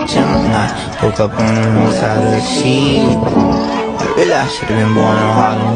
Gemini. Woke up on the wrong side of the sheet. Really, I should've been born in Harlem